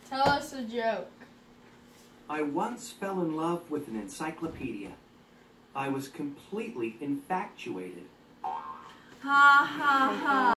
Tell us a joke. I once fell in love with an encyclopedia. I was completely infatuated. Ha ha ha.